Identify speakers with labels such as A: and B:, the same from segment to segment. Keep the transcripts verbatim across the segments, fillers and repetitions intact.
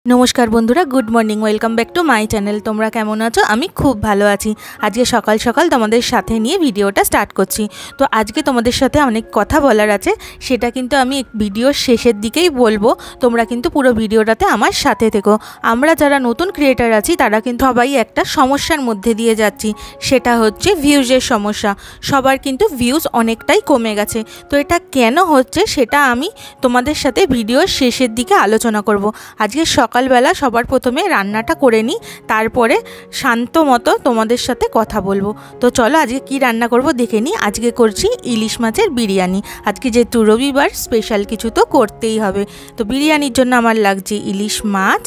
A: नमस्कार बंधुरा good morning welcome back to my channel. तुम्हारा केमन आछो? आमी खूब भालो आछि। आज के सकाल सकाल तोमादेर साथे निये भिडियोटा स्टार्ट करछि। तो आज के तोमादेर साथे अनेक कथा बोलार आछे, सेटा किन्तु आमी भिडियोर शेषेर दिकेई बोलबो। तोमरा किन्तु पुरो भिडियोटाते आमार साथे থেকো। आमरा जारा नतून क्रिएटर आछि तारा किन्तु सबाई एकटा समस्यार मध्य दिये जाচ্ছি, सेटा हच्छे ভিউজের समस्या। सबार किन्तु ভিউজ अनेकटाई कमे गेছে। तो এটা কেন হচ্ছে সেটা আমি তোমাদের সাথে ভিডিওর শেষের দিকে আলোচনা করব। আজকে সকালবেলা সবার প্রথমে রান্নাটা করে নিই, তারপরে শান্ত মতো তোমাদের সাথে কথা বলবো। তো চলো আজকে কি রান্না করব দেখে নিই। আজকে করছি ইলিশ মাছের বিরিয়ানি। আজকে যেহেতু রবিবার স্পেশাল কিছু তো করতেই হবে। তো বিরিয়ানির জন্য আমার লাগছে ইলিশ মাছ,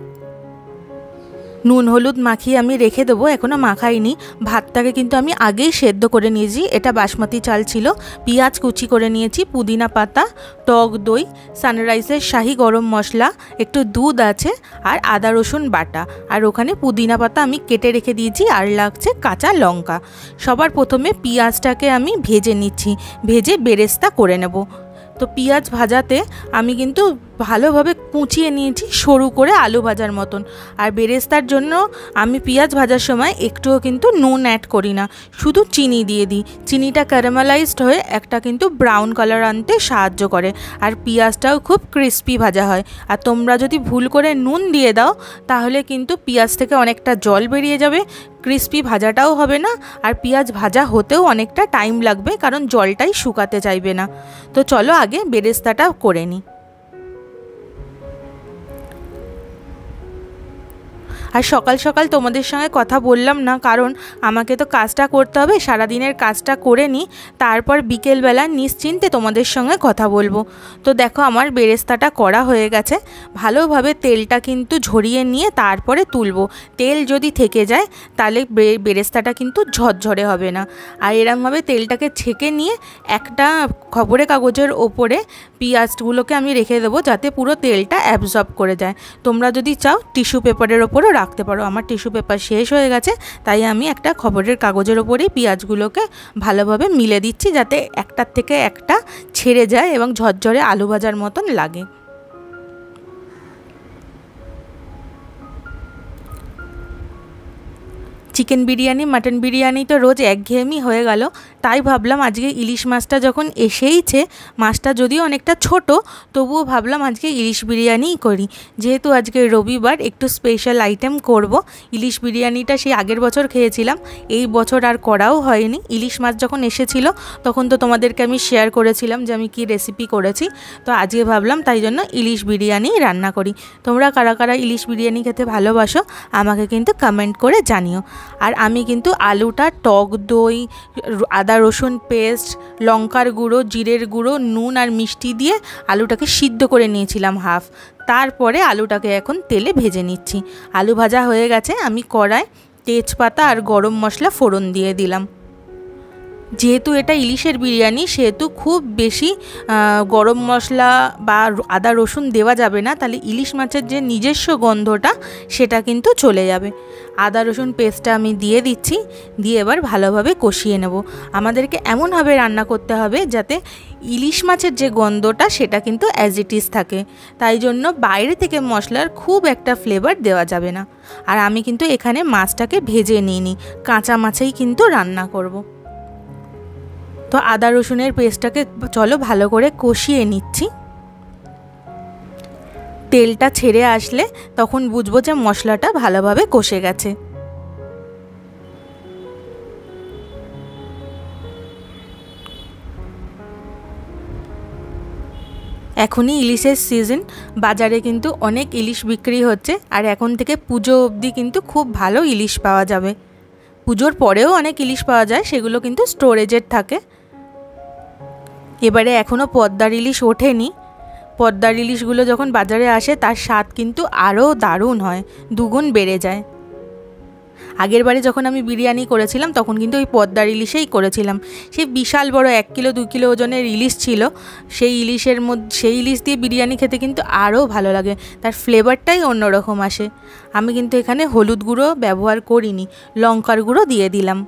A: নুন হলুদ মাখিয়ে আমি রেখে দেবো, এখনও মাখাইনি। ভাতটাকে কিন্তু আমি আগেই সেদ্ধ করে নিয়েছি, এটা বাসমতি চাল ছিল। পেঁয়াজ কুচি করে নিয়েছি, পুদিনা পাতা, টক দই, সানরাইজের শাহি গরম মশলা, একটু দুধ আছে আর আদা রসুন বাটা, আর ওখানে পুদিনা পাতা আমি কেটে রেখে দিয়েছি, আর লাগছে কাঁচা লঙ্কা। সবার প্রথমে পেঁয়াজটাকে আমি ভেজে নিচ্ছি, ভেজে বেরেস্তা করে নেব। তো পেঁয়াজ ভাজাতে আমি কিন্তু ভালোভাবে কুচিয়ে নিয়েছি সরু করে আলু ভাজার মতন। আর বেরেস্তার জন্য আমি পেঁয়াজ ভাজার সময় একটুও কিন্তু নুন অ্যাড করি না, শুধু চিনি দিয়ে দিই। চিনিটা ক্যারামেলাইজড হয়ে একটা কিন্তু ব্রাউন কালার আনতে সাহায্য করে, আর পেঁয়াজটাও খুব ক্রিস্পি ভাজা হয়। আর তোমরা যদি ভুল করে নুন দিয়ে দাও তাহলে কিন্তু পেঁয়াজ থেকে অনেকটা জল বেরিয়ে যাবে, ক্রিস্পি ভাজাটাও হবে না, আর পেঁয়াজ ভাজা হতেও অনেকটা টাইম লাগবে, কারণ জলটাই শুকাতে চাইবে না। তো চলো আগে বেরেস্তাটা করে নিই। আর সকাল সকাল তোমাদের সঙ্গে কথা বললাম না, কারণ আমাকে তো কাজটা করতে হবে। সারাদিনের কাজটা করে নিই, তারপর বিকেলবেলা নিশ্চিন্তে তোমাদের সঙ্গে কথা বলবো। তো দেখো আমার বেরেস্তাটা করা হয়ে গেছে। ভালোভাবে তেলটা কিন্তু ঝরিয়ে নিয়ে তারপরে তুলবো। তেল যদি থেকে যায় তাহলে বেরেস্তাটা কিন্তু ঝরঝরে হবে না। আর এরমভাবে তেলটাকে ছেঁকে নিয়ে একটা খবরের কাগজের ওপরে পেঁয়াজগুলোকে আমি রেখে দেবো, যাতে পুরো তেলটা অ্যাবজর্ব করে যায়। তোমরা যদি চাও টিস্যু পেপারের ওপরও রাখতে পারো। আমার টিস্যু পেপার শেষ হয়ে গেছে, তাই আমি একটা খবরের কাগজের ওপরেই পেঁয়াজগুলোকে ভালোভাবে মিলে দিচ্ছি, যাতে একটার থেকে একটা ছেড়ে যায় এবং ঝরঝরে আলু ভাজার মতন লাগে। চিকেন বিরিয়ানি মাটন বিরিয়ানি তো রোজ একঘেয়েমি হয়ে গেল, তাই ভাবলাম আজকে ইলিশ মাছটা যখন এসেইছে, মাছটা যদিও অনেকটা ছোট, তবুও ভাবলাম আজকে ইলিশ বিরিয়ানিই করি। যেহেতু আজকে রবিবার একটু স্পেশাল আইটেম করব। ইলিশ বিরিয়ানিটা সেই আগের বছর খেয়েছিলাম, এই বছর আর করাও হয়নি। ইলিশ মাছ যখন এসেছিলো তখন তো তোমাদেরকে আমি শেয়ার করেছিলাম যে আমি কি রেসিপি করেছি। তো আজকে ভাবলাম তাই জন্য ইলিশ বিরিয়ানি রান্না করি। তোমরা কারা কারা ইলিশ বিরিয়ানি খেতে ভালোবাসো আমাকে কিন্তু কমেন্ট করে জানিও। আর আমি কিন্তু আলুটা টক দই, আদা রসুন পেস্ট, লঙ্কার গুঁড়ো, জিরের গুঁড়ো, নুন আর মিষ্টি দিয়ে আলুটাকে সিদ্ধ করে নিয়েছিলাম হাফ। তারপরে আলুটাকে এখন তেলে ভেজে নিচ্ছি। আলু ভাজা হয়ে গেছে, আমি কড়ায় তেজপাতা আর গরম মশলা ফোড়ন দিয়ে দিলাম। যেহেতু এটা ইলিশের বিরিয়ানি, সেহেতু খুব বেশি গরম মশলা বা আদা রসুন দেওয়া যাবে না, তাহলে ইলিশ মাছের যে নিজস্ব গন্ধটা সেটা কিন্তু চলে যাবে। আদা রসুন পেস্টটা আমি দিয়ে দিচ্ছি, দিয়ে এবার ভালোভাবে কষিয়ে নেব। আমাদেরকে এমনভাবে রান্না করতে হবে যাতে ইলিশ মাছের যে গন্ধটা সেটা কিন্তু অ্যাজ ইট ইজ থাকে, তাই জন্য বাইরে থেকে মশলার খুব একটা ফ্লেভার দেওয়া যাবে না। আর আমি কিন্তু এখানে মাছটাকে ভেজে নিইনি, কাঁচা মাছেই কিন্তু রান্না করব। তো আদা রসুনের পেস্টটাকে চলো ভালো করে কষিয়ে নিচ্ছি। তেলটা ছেড়ে আসলে তখন বুঝবো যে মশলাটা ভালোভাবে কষে গেছে। এখনই ইলিশের সিজন, বাজারে কিন্তু অনেক ইলিশ বিক্রি হচ্ছে, আর এখন থেকে পুজো অবধি কিন্তু খুব ভালো ইলিশ পাওয়া যাবে। পুজোর পরেও অনেক ইলিশ পাওয়া যায়, সেগুলো কিন্তু স্টোরেজের থাকে। এবারে এখনও পদ্মার ইলিশ ওঠেনি। পদ্মার ইলিশগুলো যখন বাজারে আসে তার স্বাদ কিন্তু আরও দারুণ হয়, দুগুণ বেড়ে যায়। আগের বারে যখন আমি বিরিয়ানি করেছিলাম তখন কিন্তু ওই পদ্মার ইলিশেই করেছিলাম। সেই বিশাল বড় এক কিলো দুই কিলো ওজনের ইলিশ ছিল। সেই ইলিশের মধ্যে সেই ইলিশ দিয়ে বিরিয়ানি খেতে কিন্তু আরও ভালো লাগে, তার ফ্লেভারটাই অন্যরকম আসে। আমি কিন্তু এখানে হলুদ গুঁড়ো ব্যবহার করিনি, লঙ্কার গুঁড়ো দিয়ে দিলাম।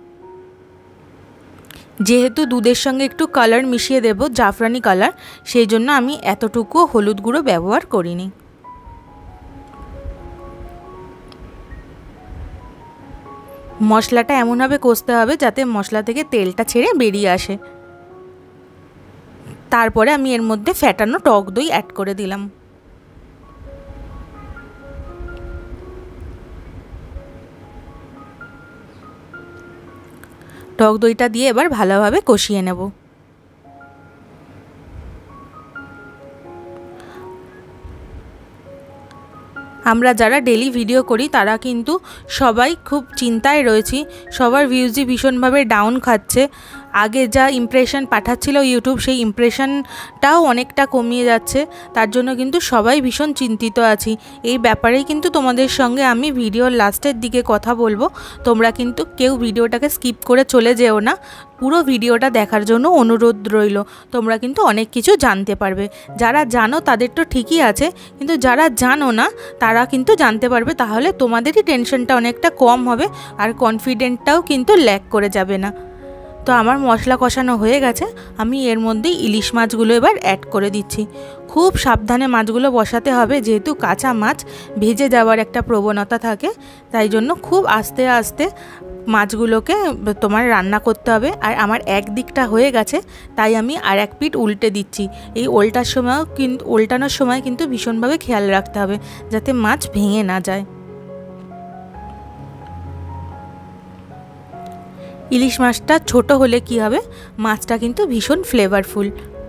A: যেহেতু দুধের সঙ্গে একটু কালার মিশিয়ে দেব, জাফরানি কালার, সেই জন্য আমি এতটুকু হলুদ গুঁড়ো ব্যবহার করিনি। মশলাটা এমনভাবে কষতে হবে যাতে মশলা থেকে তেলটা ছেড়ে বেরিয়ে আসে। তারপরে আমি এর মধ্যে ফ্যাটানো টক দই অ্যাড করে দিলাম। টক দইটা দিয়ে এবার ভালোভাবে কষিয়ে নেব। আমরা যারা ডেলি ভিডিও করি তারা কিন্তু সবাই খুব চিন্তায় রয়েছি, সবার ভিউজই ভীষণভাবে ডাউন খাচ্ছে। আগে যা ইমপ্রেশন পাঠাচ্ছিল ইউটিউব, সেই ইমপ্রেশনটাও অনেকটা কমিয়ে যাচ্ছে। তার জন্য কিন্তু সবাই ভীষণ চিন্তিত আছি। এই ব্যাপারেই কিন্তু তোমাদের সঙ্গে আমি ভিডিওর লাস্টের দিকে কথা বলবো। তোমরা কিন্তু কেউ ভিডিওটাকে স্কিপ করে চলে যেও না, পুরো ভিডিওটা দেখার জন্য অনুরোধ রইল। তোমরা কিন্তু অনেক কিছু জানতে পারবে। যারা জানো তাদের তো ঠিকই আছে, কিন্তু যারা জানো না তারা কিন্তু জানতে পারবে। তাহলে তোমাদেরই টেনশনটা অনেকটা কম হবে আর কনফিডেন্টটাও কিন্তু ল্যাক করে যাবে না। তো আমার মশলা কষানো হয়ে গেছে, আমি এর মধ্যে ইলিশ মাছগুলো এবার অ্যাড করে দিচ্ছি। খুব সাবধানে মাছগুলো বসাতে হবে, যেহেতু কাঁচা মাছ ভেজে যাওয়ার একটা প্রবণতা থাকে, তাই জন্য খুব আস্তে আস্তে মাছগুলোকে তোমার রান্না করতে হবে। আর আমার এক দিকটা হয়ে গেছে, তাই আমি আর এক পিঠ উল্টে দিচ্ছি। এই উল্টার সময়ও কিন্তু উল্টানোর সময় কিন্তু ভীষণভাবে খেয়াল রাখতে হবে যাতে মাছ ভেঙে না যায়। ইলিশ মাছটা ছোট হলে কি হবে, মাছটা কিন্তু ভীষণ ফ্লেভারফুল।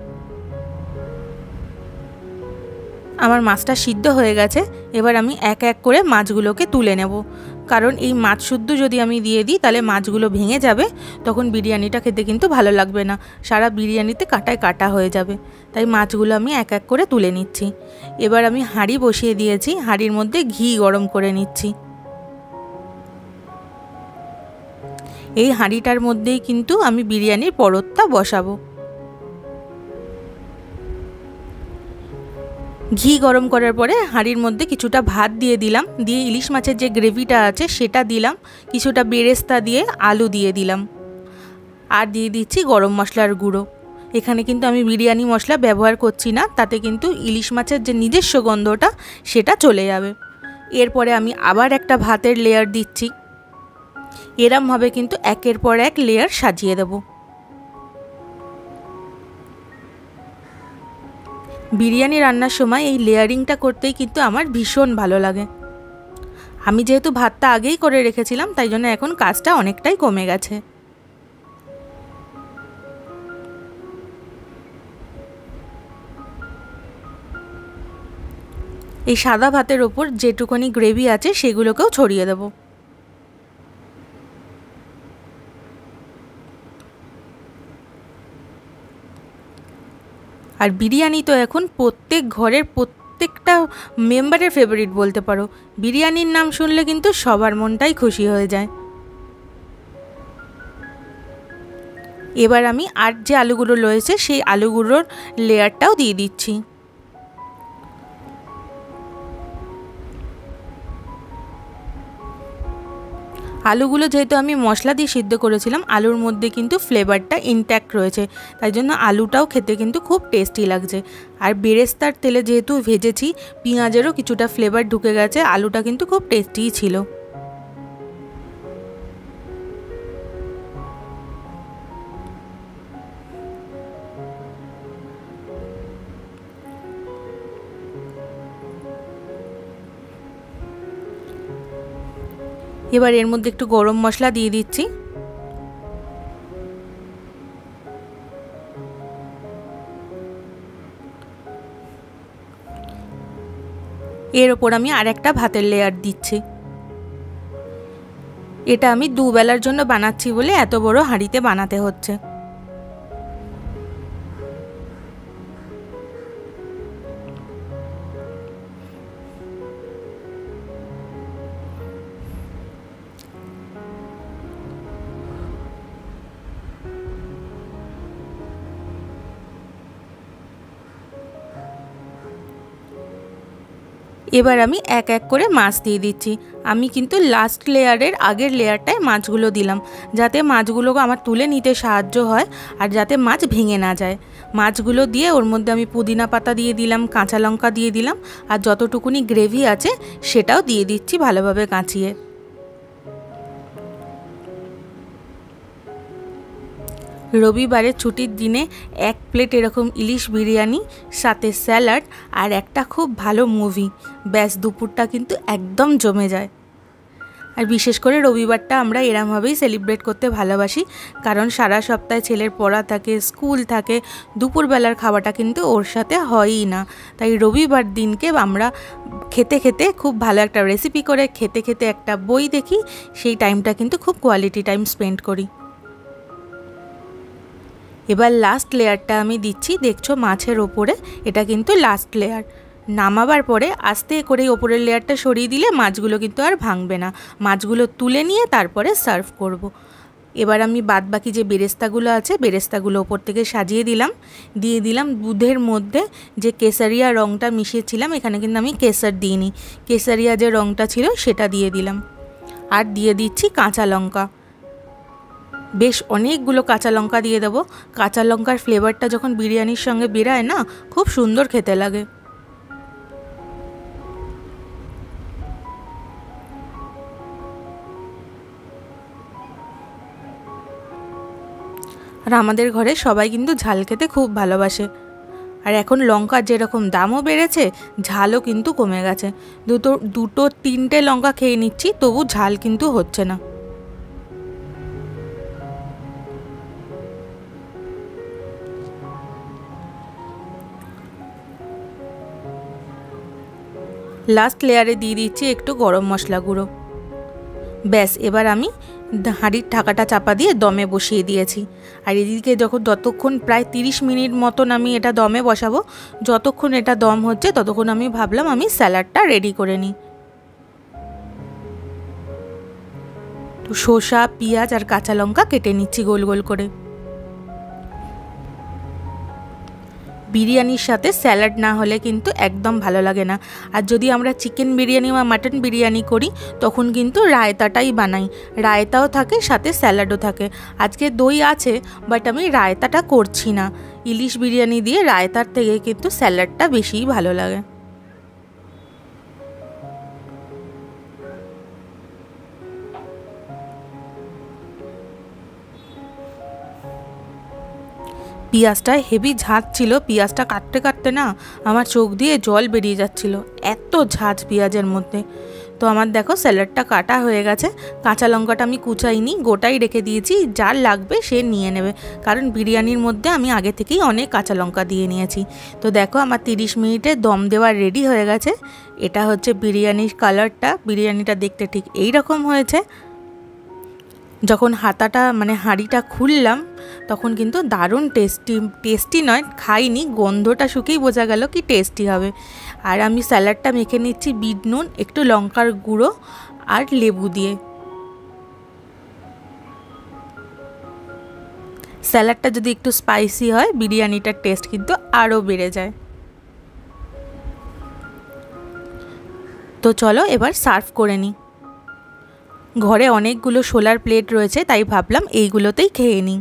A: আমার মাছটা সিদ্ধ হয়ে গেছে, এবার আমি এক এক করে মাছগুলোকে তুলে নেব। কারণ এই মাছ শুদ্ধ যদি আমি দিয়ে দিই তাহলে মাছগুলো ভেঙে যাবে, তখন বিরিয়ানিটা খেতে কিন্তু ভালো লাগবে না, সারা বিরিয়ানিতে কাটায় কাটা হয়ে যাবে। তাই মাছগুলো আমি এক এক করে তুলে নিচ্ছি। এবার আমি হাঁড়ি বসিয়ে দিয়েছি, হাঁড়ির মধ্যে ঘি গরম করে নিচ্ছি। এই হাঁড়িটার মধ্যেই কিন্তু আমি বিরিয়ানির পরতটা বসাবো। ঘি গরম করার পরে হাঁড়ির মধ্যে কিছুটা ভাত দিয়ে দিলাম, দিয়ে ইলিশ মাছের যে গ্রেভিটা আছে সেটা দিলাম, কিছুটা বেরেস্তা দিয়ে আলু দিয়ে দিলাম, আর দিয়ে দিচ্ছি গরম মশলার গুঁড়ো। এখানে কিন্তু আমি বিরিয়ানি মশলা ব্যবহার করছি না, তাতে কিন্তু ইলিশ মাছের যে নিজস্ব গন্ধটা সেটা চলে যাবে। এরপরে আমি আবার একটা ভাতের লেয়ার দিচ্ছি। এরমভাবে কিন্তু একের পর এক লেয়ার সাজিয়ে দেব। বিরিয়ানি রান্নার সময় এই লেয়ারিংটা করতেই কিন্তু আমার ভীষণ ভালো লাগে। আমি যেহেতু ভাতটা আগেই করে রেখেছিলাম, তাই জন্য এখন কাজটা অনেকটাই কমে গেছে। এই সাদা ভাতের ওপর যেটুকুনি গ্রেভি আছে সেগুলোকেও ছড়িয়ে দেব। আর বিরিয়ানি তো এখন প্রত্যেক ঘরের প্রত্যেকটা মেম্বারের ফেভারিট বলতে পারো। বিরিয়ানির নাম শুনলে কিন্তু সবার মনটাই খুশি হয়ে যায়। এবার আমি আর যে আলুগুলো রয়েছে সেই আলুগুলোর লেয়ারটাও দিয়ে দিচ্ছি। আলুগুলো যেহেতু আমি মশলা দিয়ে সিদ্ধ করেছিলাম, আলুর মধ্যে কিন্তু ফ্লেভারটা ইনট্যাক্ট রয়েছে, তাই জন্য আলুটাও খেতে কিন্তু খুব টেস্টি লাগছে। আর বেরেস্তার তেলে যেহেতু ভেজেছি, পেঁয়াজেরও কিছুটা ফ্লেভার ঢুকে গেছে, আলুটা কিন্তু খুব টেস্টিই ছিল। এবার এর মধ্যে একটু গরম মশলা দিয়ে দিচ্ছি। এর ওপর আমি আর একটা ভাতের লেয়ার দিচ্ছি। এটা আমি দুবেলার জন্য বানাচ্ছি বলে এত বড় হাঁড়িতে বানাতে হচ্ছে। এবার আমি এক এক করে মাছ দিয়ে দিচ্ছি। আমি কিন্তু লাস্ট লেয়ারের আগের লেয়ারটায় মাছগুলো দিলাম, যাতে মাছগুলো আমার তুলে নিতে সাহায্য হয় আর যাতে মাছ ভেঙে না যায়। মাছগুলো দিয়ে ওর মধ্যে আমি পুদিনা পাতা দিয়ে দিলাম, কাঁচা লঙ্কা দিয়ে দিলাম, আর যতটুকুনি গ্রেভি আছে সেটাও দিয়ে দিচ্ছি ভালোভাবে কাঁচিয়ে। রবিবারে ছুটির দিনে এক প্লেট এরকম ইলিশ বিরিয়ানি, সাথে স্যালাড আর একটা খুব ভালো মুভি, ব্যাস দুপুরটা কিন্তু একদম জমে যায়। আর বিশেষ করে রবিবারটা আমরা এরমভাবেই সেলিব্রেট করতে ভালোবাসি, কারণ সারা সপ্তাহে ছেলের পড়া থাকে, স্কুল থাকে, দুপুরবেলার খাওয়াটা কিন্তু ওর সাথে হয়ই না। তাই রবিবার দিনকে আমরা খেতে খেতে খুব ভালো একটা রেসিপি করে খেতে খেতে একটা বই দেখি, সেই টাইমটা কিন্তু খুব কোয়ালিটি টাইম স্পেন্ড করি। এবার লাস্ট লেয়ারটা আমি দিচ্ছি, দেখছো মাছের ওপরে, এটা কিন্তু লাস্ট লেয়ার। নামাবার পরে আস্তে করে ওপরের লেয়ারটা সরিয়ে দিলে মাছগুলো কিন্তু আর ভাঙবে না। মাছগুলো তুলে নিয়ে তারপরে সার্ভ করব। এবার আমি বাদ বাকি যে বেরেস্তাগুলো আছে, বেরেস্তাগুলো ওপর থেকে সাজিয়ে দিলাম। দিয়ে দিলাম দুধের মধ্যে যে কেসারিয়া রঙটা মিশিয়েছিলাম, এখানে কিন্তু আমি কেসার দিইনি, কেসারিয়া যে রঙটা ছিল সেটা দিয়ে দিলাম। আর দিয়ে দিচ্ছি কাঁচা লঙ্কা, বেশ অনেকগুলো কাঁচা লঙ্কা দিয়ে দেবো। কাঁচা লঙ্কার ফ্লেভারটা যখন বিরিয়ানির সঙ্গে বেরায় না, খুব সুন্দর খেতে লাগে। আর আমাদের ঘরে সবাই কিন্তু ঝাল খেতে খুব ভালোবাসে। আর এখন লঙ্কার যেরকম দামও বেড়েছে, ঝালও কিন্তু কমে গেছে। দুটো দুটো তিনটে লঙ্কা খেয়ে নিচ্ছি, তবু ঝাল কিন্তু হচ্ছে না। লাস্ট লেয়ারে দিয়ে দিচ্ছি একটু গরম মশলা গুঁড়ো। ব্যাস এবার আমি হাঁড়ির ঢাকাটা চাপা দিয়ে দমে বসিয়ে দিয়েছি। আর এদিকে যখন যতক্ষণ প্রায় তিরিশ মিনিট মতন আমি এটা দমে বসাবো, যতক্ষণ এটা দম হচ্ছে ততক্ষণ আমি ভাবলাম আমি স্যালাডটা রেডি করে নিই। তো শসা, পেঁয়াজ আর কাঁচা লঙ্কা কেটে নিচ্ছি গোল গোল করে। বিরিয়ানির সাথে স্যালাড না হলে কিন্তু একদম ভালো লাগে না। আর যদি আমরা চিকেন বিরিয়ানি বা মাটন বিরিয়ানি করি, তখন কিন্তু রায়তাটাই বানাই, রায়তাও থাকে সাথে স্যালাডও থাকে। আজকে দই আছে, বাট আমি রায়তাটা করছি না। ইলিশ বিরিয়ানি দিয়ে রায়তার থেকে কিন্তু স্যালাডটা বেশিই ভালো লাগে। পেঁয়াজটা হেভি ঝাঁজ ছিল, পেঁয়াজটা কাটতে কাটতে না আমার চোখ দিয়ে জল বেরিয়ে যাচ্ছিল, এত ঝাঁজ পেঁয়াজের মধ্যে। তো আমার দেখো স্যালাডটা কাটা হয়ে গেছে। কাঁচা লঙ্কাটা আমি কুচাইনি, গোটাই রেখে দিয়েছি, যার লাগবে সে নিয়ে নেবে, কারণ বিরিয়ানির মধ্যে আমি আগে থেকেই অনেক কাঁচা লঙ্কা দিয়ে নিয়েছি। তো দেখো আমার তিরিশ মিনিটে দম দেওয়া রেডি হয়ে গেছে। এটা হচ্ছে বিরিয়ানির কালারটা, বিরিয়ানিটা দেখতে ঠিক এই রকম হয়েছে। যখন হাতাটা মানে হাঁড়িটা খুললাম, তখন কিন্তু দারুণ টেস্টি, টেস্টি নয় খাইনি, গন্ধটা শুকেই বোঝা গেল কি টেস্টি হবে। আর আমি স্যালাডটা মেখে নিচ্ছি বিট নুন, একটু লঙ্কার গুঁড়ো আর লেবু দিয়ে। স্যালাডটা যদি একটু স্পাইসি হয়, বিরিয়ানিটার টেস্ট কিন্তু আরও বেড়ে যায়। তো চলো এবার সার্ভ করে নিই। ঘরে অনেকগুলো সোলার প্লেট রয়েছে, তাই ভাবলাম এইগুলোতেই খেয়ে নিই।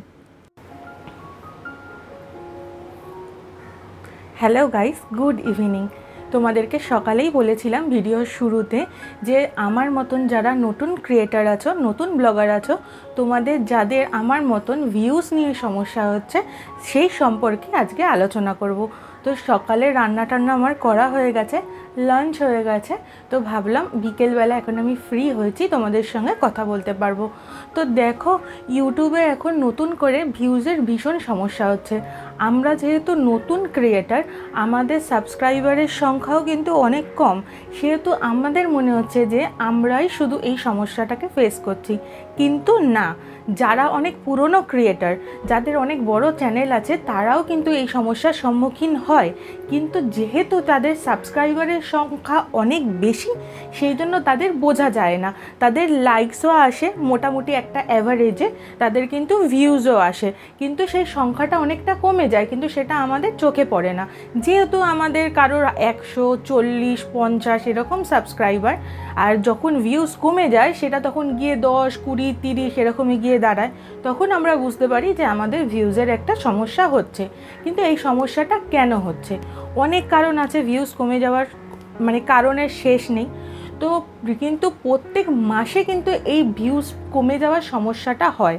A: Hello guys, good evening. তোমাদেরকে সকালেই বলেছিলাম ভিডিওর শুরুতে যে আমার মতন যারা নতুন ক্রিয়েটার আছো, নতুন ব্লগার আছো, তোমাদের যাদের আমার মতন ভিউজ নিয়ে সমস্যা হচ্ছে, সেই সম্পর্কে আজকে আলোচনা করব। তো সকালে রান্না টান্না আমার করা হয়ে গেছে, লাঞ্চ হয়ে গেছে। তো ভাবলাম বিকেলবেলা এখন আমি ফ্রি হয়েছি, তোমাদের সঙ্গে কথা বলতে পারবো। তো দেখো, ইউটিউবে এখন নতুন করে ভিউজের ভীষণ সমস্যা হচ্ছে। আমরা যেহেতু নতুন ক্রিয়েটার, আমাদের সাবস্ক্রাইবারের সংখ্যাও কিন্তু অনেক কম, সেহেতু আমাদের মনে হচ্ছে যে আমরাই শুধু এই সমস্যাটাকে ফেস করছি। কিন্তু না, যারা অনেক পুরনো ক্রিয়েটার, যাদের অনেক বড় চ্যানেল আছে, তারাও কিন্তু এই সমস্যার সম্মুখীন হয়। কিন্তু যেহেতু তাদের সাবস্ক্রাইবারের সংখ্যা অনেক বেশি, সেই জন্য তাদের বোঝা যায় না। তাদের লাইকসও আসে মোটামুটি একটা অ্যাভারেজে, তাদের কিন্তু ভিউজও আসে, কিন্তু সেই সংখ্যাটা অনেকটা কমে যায়, কিন্তু সেটা আমাদের চোখে পড়ে না। যেহেতু আমাদের কারোর একশো, চল্লিশ, পঞ্চাশ এরকম সাবস্ক্রাইবার, আর যখন ভিউজ কমে যায় সেটা তখন গিয়ে দশ, কুড়ি, তিরিশ এরকমই গিয়ে দাঁড়ায়, তখন আমরা বুঝতে পারি যে আমাদের ভিউজের একটা সমস্যা হচ্ছে। কিন্তু এই সমস্যাটা কেন হচ্ছে? অনেক কারণ আছে ভিউজ কমে যাওয়ার, মানে কারণের শেষ নেই। তো কিন্তু প্রত্যেক মাসে কিন্তু এই ভিউজ কমে যাওয়ার সমস্যাটা হয়।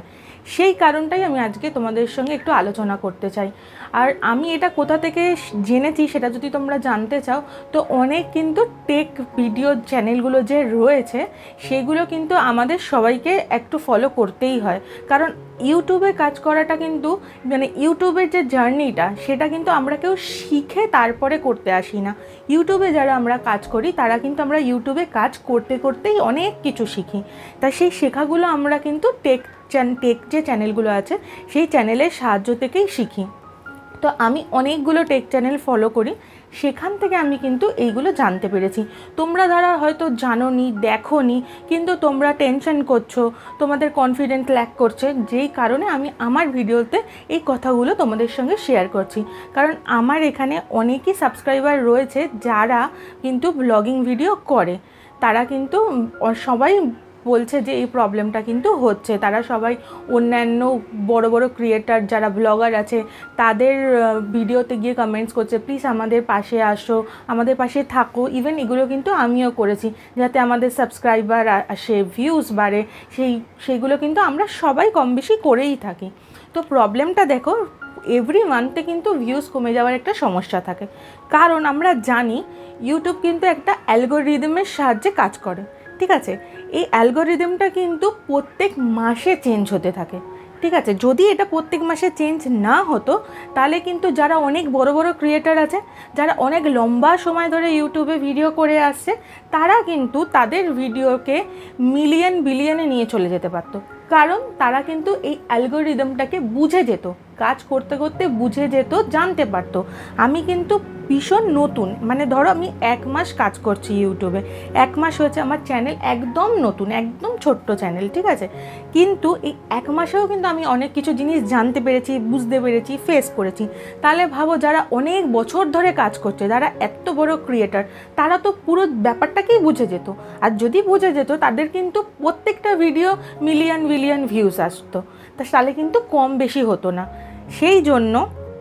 A: সেই কারণটাই আমি আজকে তোমাদের সঙ্গে একটু আলোচনা করতে চাই। আর আমি এটা কোথা থেকে জেনেছি সেটা যদি তোমরা জানতে চাও, তো অনেক কিন্তু টেক ভিডিও চ্যানেলগুলো যে রয়েছে সেগুলো কিন্তু আমাদের সবাইকে একটু ফলো করতেই হয়। কারণ ইউটিউবে কাজ করাটা কিন্তু মানে ইউটিউবের যে জার্নিটা সেটা কিন্তু আমরা কেউ শিখে তারপরে করতে আসি না। ইউটিউবে যারা আমরা কাজ করি তারা কিন্তু আমরা ইউটিউবে কাজ করতে করতেই অনেক কিছু শিখি। তা সেই শেখাগুলো আমরা কিন্তু টেক চ্যান টেক যে চ্যানেলগুলো আছে সেই চ্যানেলের সাহায্য থেকেই শিখি। তো আমি অনেকগুলো টেক চ্যানেল ফলো করি, সেখান থেকে আমি কিন্তু এইগুলো জানতে পেরেছি। তোমরা যারা হয়তো জানো নি, দেখো নি, কিন্তু তোমরা টেনশন করছো, তোমাদের কনফিডেন্ট ল্যাক করছে, যেই কারণে আমি আমার ভিডিওতে এই কথাগুলো তোমাদের সঙ্গে শেয়ার করছি। কারণ আমার এখানে অনেকই সাবস্ক্রাইবার রয়েছে যারা কিন্তু ব্লগিং ভিডিও করে, তারা কিন্তু সবাই বলছে যে এই প্রবলেমটা কিন্তু হচ্ছে। তারা সবাই অন্যান্য বড় বড় ক্রিয়েটার যারা ব্লগার আছে তাদের ভিডিওতে গিয়ে কমেন্টস করছে, প্লিজ আমাদের পাশে আসো, আমাদের পাশে থাকো। ইভেন এগুলো কিন্তু আমিও করেছি যাতে আমাদের সাবস্ক্রাইবার আসে, ভিউজ বাড়ে, সেই সেইগুলো কিন্তু আমরা সবাই কম বেশি করেই থাকি। তো প্রবলেমটা দেখো, এভরি মান্থে কিন্তু ভিউজ কমে যাওয়ার একটা সমস্যা থাকে। কারণ আমরা জানি ইউটিউব কিন্তু একটা অ্যালগোরিদমের সাহায্যে কাজ করে, ঠিক আছে? এই অ্যালগোরিদমটা কিন্তু প্রত্যেক মাসে চেঞ্জ হতে থাকে, ঠিক আছে? যদি এটা প্রত্যেক মাসে চেঞ্জ না হতো তাহলে কিন্তু যারা অনেক বড় বড় ক্রিয়েটার আছে, যারা অনেক লম্বা সময় ধরে ইউটিউবে ভিডিও করে আসছে, তারা কিন্তু তাদের ভিডিওকে মিলিয়ন বিলিয়নে নিয়ে চলে যেতে পারতো। কারণ তারা কিন্তু এই অ্যালগোরিদমটাকে বুঝে যেত, কাজ করতে করতে বুঝে যেত, জানতে পারতো। আমি কিন্তু ভীষণ নতুন, মানে ধরো আমি এক মাস কাজ করছি ইউটিউবে, এক মাস হয়েছে আমার চ্যানেল একদম নতুন, একদম ছোট্ট চ্যানেল, ঠিক আছে? কিন্তু এই এক মাসেও কিন্তু আমি অনেক কিছু জিনিস জানতে পেরেছি, বুঝতে পেরেছি, ফেস করেছি। তাহলে ভাবো যারা অনেক বছর ধরে কাজ করছে, যারা এত বড় ক্রিয়েটার, তারা তো পুরো ব্যাপারটাকেই বুঝে যেত। আর যদি বুঝে যেত তাদের কিন্তু প্রত্যেকটা ভিডিও মিলিয়ন মিলিয়ন ভিউজ আসতো, তাহলে কিন্তু কম বেশি হতো না। সেই জন্য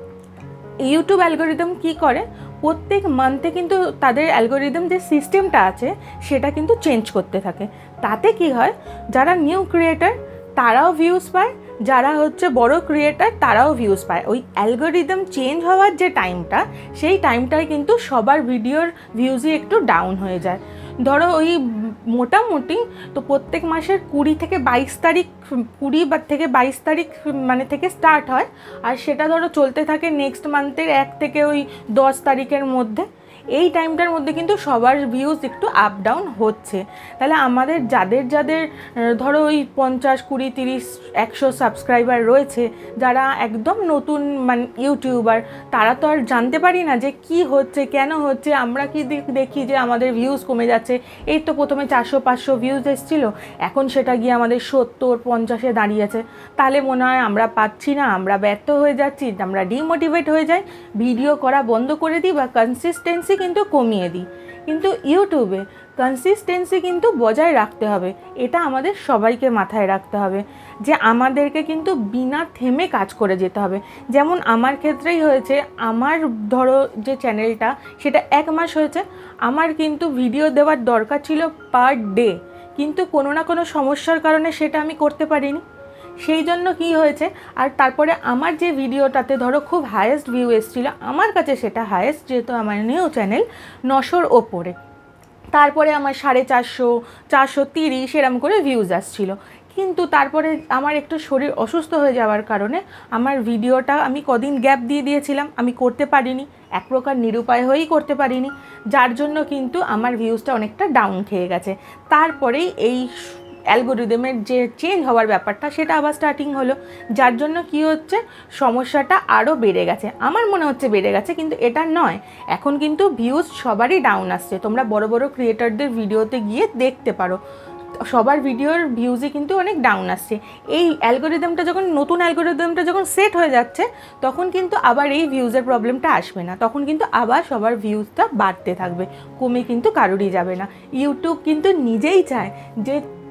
A: ইউটিউব অ্যালগোরিদম কি করে, প্রত্যেক মান্থে কিন্তু তাদের অ্যালগোরিদম যে সিস্টেমটা আছে সেটা কিন্তু চেঞ্জ করতে থাকে। তাতে কি হয়, যারা নিউ ক্রিয়েটার তারাও ভিউজ পায়, যারা হচ্ছে বড় ক্রিয়েটার তারাও ভিউজ পায়। ওই অ্যালগোরিদম চেঞ্জ হওয়ার যে টাইমটা, সেই টাইমটায় কিন্তু সবার ভিডিওর ভিউজই একটু ডাউন হয়ে যায়। ধরো ওই মোটামুটি তো প্রত্যেক মাসের কুড়ি থেকে বাইশ তারিখ কুড়ি বা থেকে বাইশ তারিখ মানে থেকে স্টার্ট হয়, আর সেটা ধরো চলতে থাকে নেক্সট মান্থের এক থেকে ওই দশ তারিখের মধ্যে। এই টাইমটার মধ্যে কিন্তু সবার ভিউজ একটু আপ ডাউন হচ্ছে। তাহলে আমাদের যাদের যাদের ধরো ওই পঞ্চাশ কুড়ি তিরিশ একশো সাবস্ক্রাইবার রয়েছে, যারা একদম নতুন মানে ইউটিউবার, তারা তো আর জানতে পারি না যে কি হচ্ছে, কেন হচ্ছে। আমরা কি দেখি যে আমাদের ভিউজ কমে যাচ্ছে, এই তো প্রথমে চারশো পাঁচশো ভিউজ এসেছিলো, এখন সেটা গিয়ে আমাদের সত্তর পঞ্চাশে দাঁড়িয়েছে। তাহলে মনে হয় আমরা পাচ্ছি না, আমরা ব্যর্থ হয়ে যাচ্ছি, আমরা ডিমোটিভেট হয়ে যাই, ভিডিও করা বন্ধ করে দিই বা কনসিস্টেন্সি কিন্তু কমিয়ে দিই। কিন্তু ইউটিউবে কনসিস্টেন্সি কিন্তু বজায় রাখতে হবে, এটা আমাদের সবাইকে মাথায় রাখতে হবে যে আমাদেরকে কিন্তু বিনা থেমে কাজ করে যেতে হবে। যেমন আমার ক্ষেত্রেই হয়েছে, আমার ধরো যে চ্যানেলটা সেটা এক মাস হয়েছে, আমার কিন্তু ভিডিও দেওয়ার দরকার ছিল পার ডে, কিন্তু কোনো না কোনো সমস্যার কারণে সেটা আমি করতে পারিনি। সেই জন্য কি হয়েছে, আর তারপরে আমার যে ভিডিওটাতে ধরো খুব হায়েস্ট ভিউ এসেছিলো, আমার কাছে সেটা হায়েস্ট, যেহেতু আমার নিউ চ্যানেল, নশোর ওপরে। তারপরে আমার সাড়ে চারশো চারশো তিরিশ এরম করে ভিউজ আসছিলো। কিন্তু তারপরে আমার একটু শরীর অসুস্থ হয়ে যাওয়ার কারণে আমার ভিডিওটা আমি কদিন গ্যাপ দিয়ে দিয়েছিলাম, আমি করতে পারিনি, এক প্রকার নিরুপায় হয়েই করতে পারিনি, যার জন্য কিন্তু আমার ভিউজটা অনেকটা ডাউন খেয়ে গেছে। তারপরেই এই অ্যালগোরিদমের যে চেঞ্জ হওয়ার ব্যাপারটা সেটা আবার স্টার্টিং হলো, যার জন্য কি হচ্ছে, সমস্যাটা আরও বেড়ে গেছে। আমার মনে হচ্ছে বেড়ে গেছে, কিন্তু এটা নয়। এখন কিন্তু ভিউজ সবারই ডাউন আসছে, তোমরা বড় বড় ক্রিয়েটারদের ভিডিওতে গিয়ে দেখতে পারো, সবার ভিডিওর ভিউজই কিন্তু অনেক ডাউন আসছে। এই অ্যালগোরিদমটা যখন নতুন অ্যালগোরিদমটা যখন সেট হয়ে যাচ্ছে, তখন কিন্তু আবার এই ভিউজের প্রবলেমটা আসবে না, তখন কিন্তু আবার সবার ভিউজটা বাড়তে থাকবে, কমে কিন্তু কারোরই যাবে না। ইউটিউব কিন্তু নিজেই চায় যে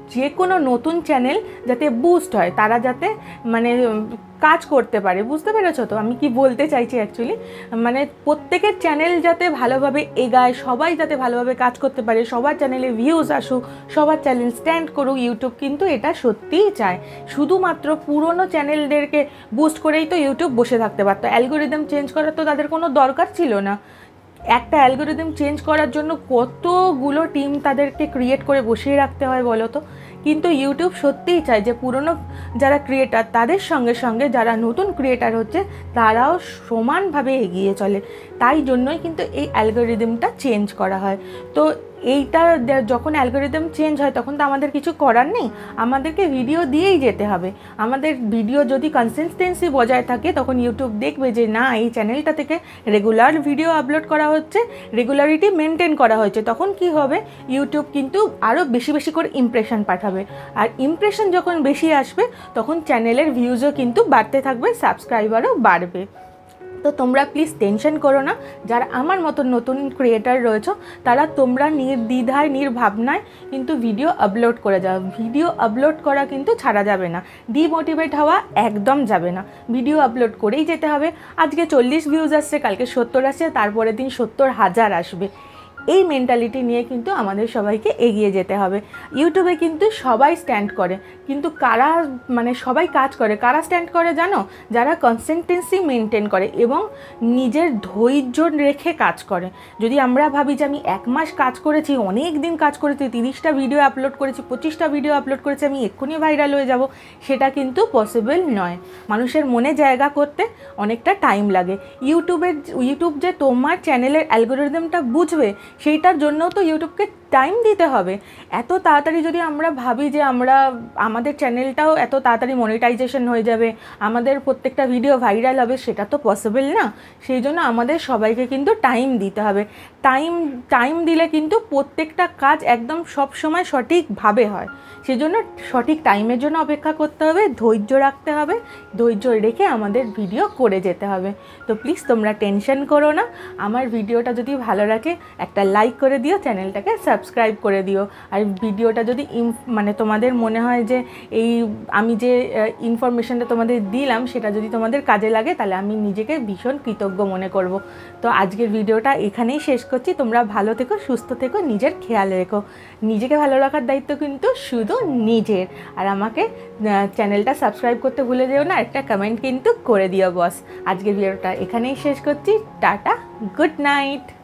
A: যে কোনো নতুন চ্যানেল যাতে বুস্ট হয়, তারা যাতে মানে কাজ করতে পারে। বুঝতে পেরেছো তো আমি কি বলতে চাইছি অ্যাকচুয়ালি? মানে প্রত্যেকের চ্যানেল যাতে ভালোভাবে এগায়, সবাই যাতে ভালোভাবে কাজ করতে পারে, সবার চ্যানেলে ভিউজ আসুক, সবার চ্যানেল স্ট্যান্ড করুক, ইউটিউব কিন্তু এটা সত্যিই চায়। শুধুমাত্র পুরনো চ্যানেলদেরকে বুস্ট করেই তো ইউটিউব বসে থাকতে পারতো, অ্যালগোরিদম চেঞ্জ করার তো তাদের কোনো দরকার ছিল না। একটা অ্যালগোরিদম চেঞ্জ করার জন্য কতগুলো টিম তাদেরকে ক্রিয়েট করে বসিয়ে রাখতে হয় বলো তো। কিন্তু ইউটিউব সত্যিই চায় যে পুরনো যারা ক্রিয়েটার তাদের সঙ্গে সঙ্গে যারা নতুন ক্রিয়েটার হচ্ছে তারাও সমানভাবে এগিয়ে চলে। তাই জন্যই কিন্তু এই অ্যালগোরিদমটা চেঞ্জ করা হয়। তো এইটা যখন অ্যালগোরিদম চেঞ্জ হয় তখন তো আমাদের কিছু করার নেই, আমাদেরকে ভিডিও দিয়েই যেতে হবে। আমাদের ভিডিও যদি কনসিস্টেন্সি বজায় থাকে তখন ইউটিউব দেখবে যে না এই চ্যানেলটা থেকে রেগুলার ভিডিও আপলোড করা হচ্ছে, রেগুলারিটি মেনটেন করা হয়েছে, তখন কি হবে ইউটিউব কিন্তু আরও বেশি বেশি করে ইমপ্রেশন পাঠাবে। আর ইমপ্রেশন যখন বেশি আসবে তখন চ্যানেলের ভিউজও কিন্তু বাড়তে থাকবে, সাবস্ক্রাইবারও বাড়বে। তো তোমরা প্লিজ টেনশন করো না, যারা আমার মতন নতুন ক্রিয়েটার রয়েছো তারা তোমরা নির্দ্বিধায় নির্ভাবনায় কিন্তু ভিডিও আপলোড করে যাও। ভিডিও আপলোড করা কিন্তু ছাড়া যাবে না, ডিমোটিভেট হওয়া একদম যাবে না, ভিডিও আপলোড করেই যেতে হবে। আজকে চল্লিশ ভিউজ আসছে, কালকে সত্তর আসছে, তারপরের দিন সত্তর হাজার আসবে। এই মেন্টালিটি নিয়ে কিন্তু আমাদের সবাইকে এগিয়ে যেতে হবে। ইউটিউবে কিন্তু সবাই স্ট্যান্ড করে, কিন্তু কারা মানে সবাই কাজ করে, কারা স্ট্যান্ড করে জানো? যারা কনসিস্টেন্সি মেনটেন করে এবং নিজের ধৈর্য রেখে কাজ করে। যদি আমরা ভাবি যে আমি এক মাস কাজ করেছি, অনেক দিন কাজ করেছি, তিরিশটা ভিডিও আপলোড করেছি, পঁচিশটা ভিডিও আপলোড করেছি, আমি এক্ষুনি ভাইরাল হয়ে যাব, সেটা কিন্তু পসিবল নয়। মানুষের মনে জায়গা করতে অনেকটা টাইম লাগে। ইউটিউবের ইউটিউব যে তোমার চ্যানেলের অ্যালগোরিদমটা বুঝবে সেইটার জন্যও তো ইউটিউবকে টাইম দিতে হবে। এত তাড়াতাড়ি যদি আমরা ভাবি যে আমরা আমাদের চ্যানেলটাও এত তাড়াতাড়ি মনিটাইজেশন হয়ে যাবে, আমাদের প্রত্যেকটা ভিডিও ভাইরাল হবে, সেটা তো পসিবল না। সেই জন্য আমাদের সবাইকে কিন্তু টাইম দিতে হবে। টাইম টাইম দিলে কিন্তু প্রত্যেকটা কাজ একদম সব সময় সঠিকভাবে হয়। সেজন্য সঠিক টাইমের জন্য অপেক্ষা করতে হবে, ধৈর্য রাখতে হবে, ধৈর্য রেখে আমাদের ভিডিও করে যেতে হবে। তো প্লিজ তোমরা টেনশন করো না। আমার ভিডিওটা যদি ভালো লাগে একটা লাইক করে দিও, চ্যানেলটাকে সাবস্ক্রাইব করে দিও। আর ভিডিওটা যদি মানে তোমাদের মনে হয় যে এই আমি যে ইনফরমেশনটা তোমাদের দিলাম সেটা যদি তোমাদের কাজে লাগে তাহলে আমি নিজেকে ভীষণ কৃতজ্ঞ মনে করব। তো আজকের ভিডিওটা এখানেই শেষ করছি। তোমরা ভালো থেকো, সুস্থ থেকো, নিজের খেয়াল রেখো। নিজেকে ভালো রাখার দায়িত্ব কিন্তু শুধু নিজের। আর আমাকে চ্যানেলটা সাবস্ক্রাইব করতে ভুলে যেও না, একটা কমেন্ট কিন্তু করে দিও বস। আজকের ভিডিওটা এখানেই শেষ করছি। Tata, good night.